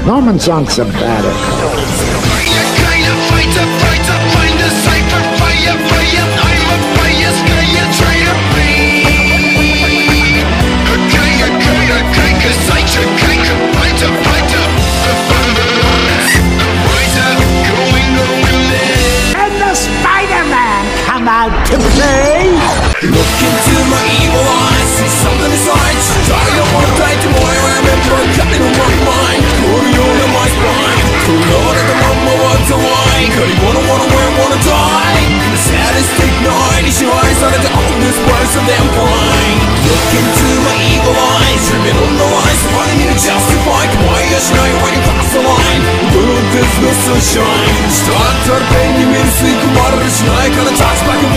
Norman songs are better. And the Spider-Man come out to play. Look into my evil eyes, see something inside. I don't want to die to boy, I remember coming on my mind. Pulling on my spine, pulling on at the mama wants a wine. Cause you wanna die. The saddest night is your eyes out of the oldest words of them blind. Look into my evil eyes, dreaming on the lies, wanting me to justify. Why you should when you cross the line? The world there's no sunshine. Start our pain, you mean sleep, water is night, gonna touch back.